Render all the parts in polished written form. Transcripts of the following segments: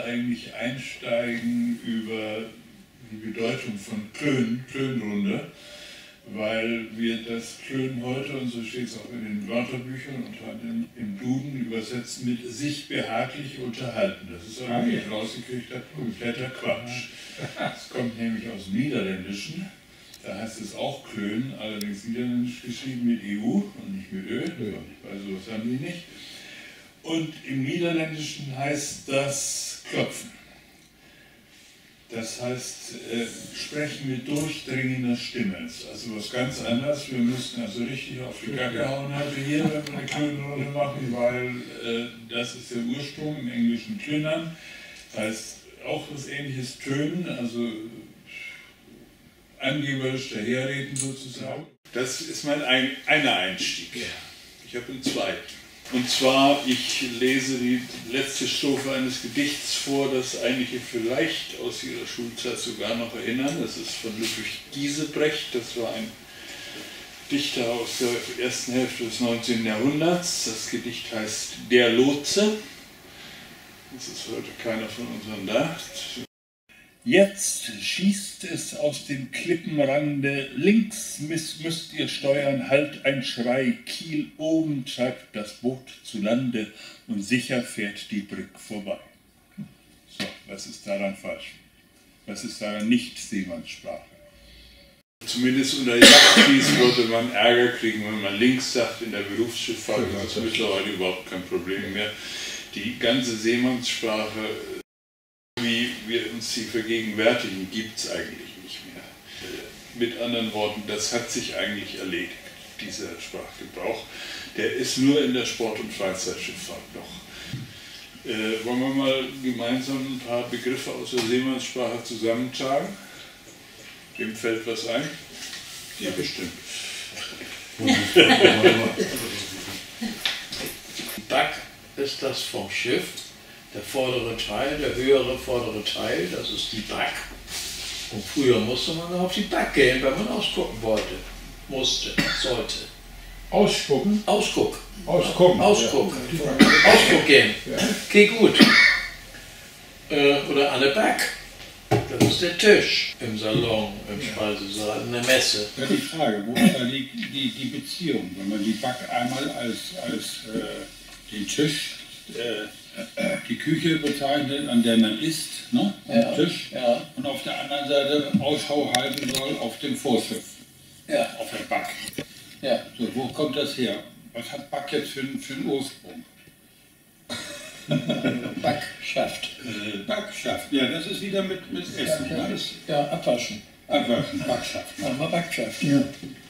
eigentlich einsteigen über die Bedeutung von Klönrunde, weil wir das Klön heute, und so steht es auch in den Wörterbüchern und im Duden übersetzt mit sich behaglich unterhalten. Das ist aber nicht rausgekriegter kompletter Quatsch. Das kommt nämlich aus dem Niederländischen. Da heißt es auch Klön, allerdings niederländisch geschrieben mit EU und nicht mit Ö, weil sowas haben die nicht. Und im Niederländischen heißt das Klopfen. Das heißt, sprechen mit durchdringender Stimme. Das ist also was ganz anderes. Wir müssten also richtig auf die Kacke hauen heute hier, wenn wir eine Klönrunde machen, weil das ist der Ursprung im Englischen Klönnern. Heißt auch was Ähnliches tönen, also angeberisch daherreden sozusagen. Das ist mein einer Einstieg. Ich habe einen zweiten. Und zwar, ich lese die letzte Strophe eines Gedichts vor, das einige vielleicht aus ihrer Schulzeit sogar noch erinnern. Das ist von Ludwig Giesebrecht, das war ein Dichter aus der ersten Hälfte des 19. Jahrhunderts. Das Gedicht heißt Der Lotse. Das ist heute keiner von unseren da. Jetzt schießt es aus dem Klippenrande, links müsst ihr steuern, halt ein Schrei, Kiel oben treibt das Boot zu Lande und sicher fährt die Brück vorbei. So, was ist daran falsch? Was ist daran nicht Seemannssprache? Zumindest unter Yachtdienst würde man Ärger kriegen, wenn man links sagt, in der Berufsschifffahrt ist das mittlerweile überhaupt kein Problem mehr. Die ganze Seemannssprache, wie wir uns sie vergegenwärtigen, gibt es eigentlich nicht mehr. Mit anderen Worten, das hat sich eigentlich erledigt, dieser Sprachgebrauch. Der ist nur in der Sport- und Freizeitschifffahrt noch. Wollen wir mal gemeinsam ein paar Begriffe aus der Seemannssprache zusammentragen? Wem fällt was ein? Ja, bestimmt. Back ist das vom Schiff. Der vordere Teil, der höhere vordere Teil, das ist die Back. Und früher musste man auf die Back gehen, wenn man ausgucken wollte. Sollte. Ausspucken? Ausgucken. Ausgucken. Ausgucken. Ja. Ausgucken. Ja. Geh gut. Oder an der Back. Das ist der Tisch im Salon, im Speisesaal, in der Messe. Ja, die Frage, wo ist da die Beziehung? Wenn man die Back einmal als den Tisch, die Küche bezeichnet, an der man isst, ne? Am Tisch, und auf der anderen Seite Ausschau halten soll auf dem Vorschiff, auf der Back. Ja. So, wo kommt das her? Was hat Back jetzt für einen Ursprung? Backschaft. Backschaft, ja, das ist wieder mit Essen. Ja, ja, abwaschen. Abwaschen, Backschaft. Machen wir Backschaft. Ja.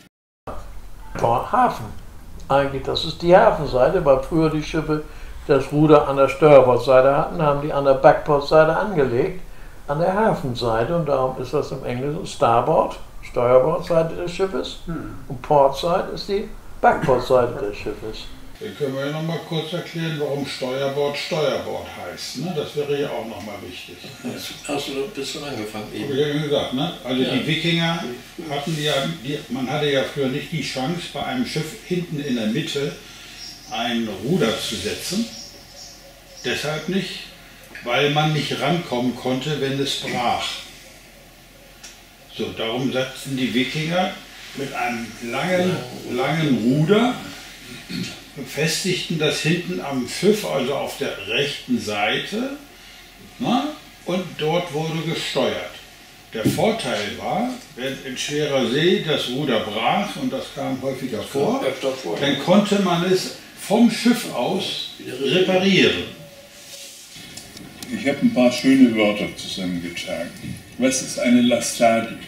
Hafen. Eigentlich, das ist die Hafenseite, weil früher die Schiffe das Ruder an der Steuerbordseite hatten, haben die an der Backbordseite angelegt, an der Hafenseite, und darum ist das im Englischen Starboard, Steuerbordseite des Schiffes, und Portside ist die Backbordseite des Schiffes. Dann können wir ja noch mal kurz erklären, warum Steuerbord heißt. Ne? Das wäre ja auch noch mal wichtig. Hast du ein bisschen angefangen eben? Habe ich ja gesagt, ne? Also die Wikinger hatten ja, man hatte ja früher nicht die Chance, bei einem Schiff hinten in der Mitte ein Ruder zu setzen. Deshalb nicht, weil man nicht rankommen konnte, wenn es brach. So, darum setzten die Wikinger mit einem langen Ruder, befestigten das hinten am Schiff, also auf der rechten Seite, na, und dort wurde gesteuert. Der Vorteil war, wenn in schwerer See das Ruder brach, und das kam häufiger vor, dann konnte man es vom Schiff aus reparieren. Ich habe ein paar schöne Wörter zusammengetragen. Was ist eine Lastadi?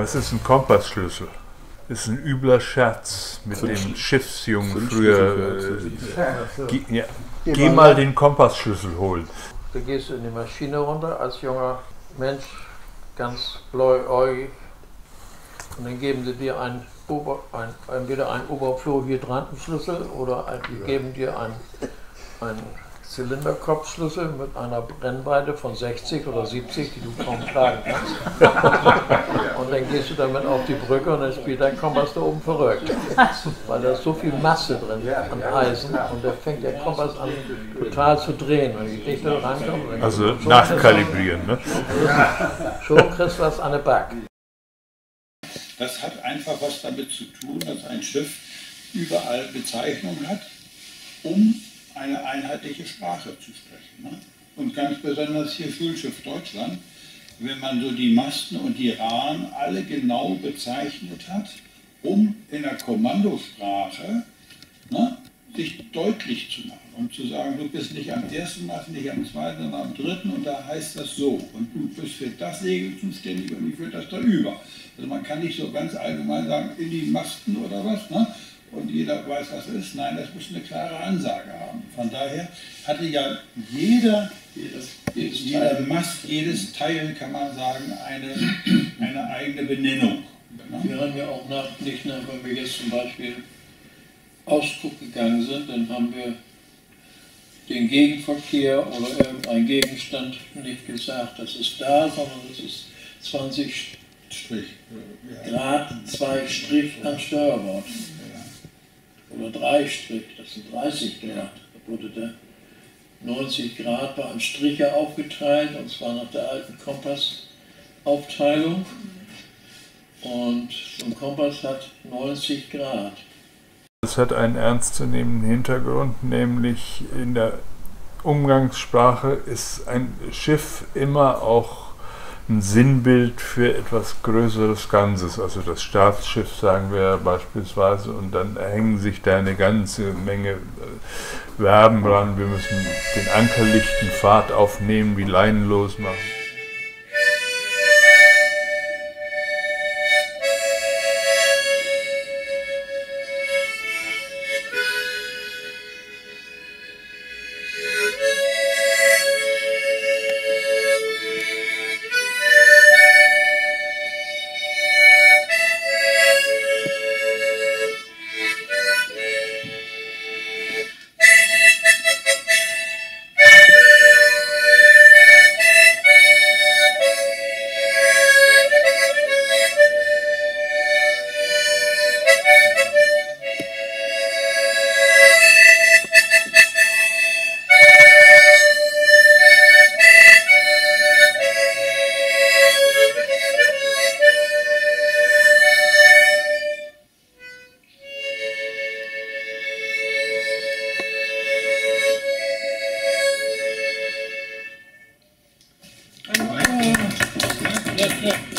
Das ist ein Kompassschlüssel. Das ist ein übler Scherz mit dem Schiffsjungen früher. Geh mal den Kompassschlüssel holen. Du gehst in die Maschine runter als junger Mensch, ganz blauäugig, und dann geben sie dir entweder einen Oberflohhydrantenschlüssel oder die geben dir einen Zylinderkopfschlüssel mit einer Brennweite von 60 oder 70, die du kaum tragen kannst. Und dann gehst du damit auf die Brücke und dann spielt dein Kompass da oben verrückt. Weil da ist so viel Masse drin an Eisen und da fängt der Kompass an total zu drehen. Und je dichter du rankommst, also nachkalibrieren, ne? Schon kriegst du was an der Back. Das hat einfach was damit zu tun, dass ein Schiff überall Bezeichnungen hat, um eine einheitliche Sprache zu sprechen. Ne? Und ganz besonders hier Schulschiff Deutschland, wenn man so die Masten und die Rahen alle genau bezeichnet hat, um in der Kommandosprache, ne, sich deutlich zu machen, um zu sagen, du bist nicht am ersten Mast, nicht am zweiten, sondern am dritten und da heißt das so. Und du bist für das Segel zuständig und ich für das da über. Also man kann nicht so ganz allgemein sagen, in die Masten oder was, ne? Und jeder weiß, was es ist. Nein, das muss eine klare Ansage haben. Von daher hatte ja jeder Mast, jedes Teil, kann man sagen, eine eigene Benennung. Ne? Wir haben ja auch nicht nach, wenn wir jetzt zum Beispiel Ausguck gegangen sind, dann haben wir den Gegenverkehr oder irgendein Gegenstand nicht gesagt, das ist da, sondern das ist 20 Grad, 2 Strich am Steuerbord. Oder 3 Strich, das sind 30 Grad. Da wurde der 90 Grad bei einem Stricher aufgeteilt, und zwar nach der alten Kompassaufteilung. Und so ein Kompass hat 90 Grad. Das hat einen ernstzunehmenden Hintergrund, nämlich in der Umgangssprache ist ein Schiff immer auch ein Sinnbild für etwas Größeres Ganzes, also das Staatsschiff sagen wir beispielsweise, und dann hängen sich da eine ganze Menge Verben dran. Wir müssen den Anker lichten, Fahrt aufnehmen, die Leinen losmachen. Ja.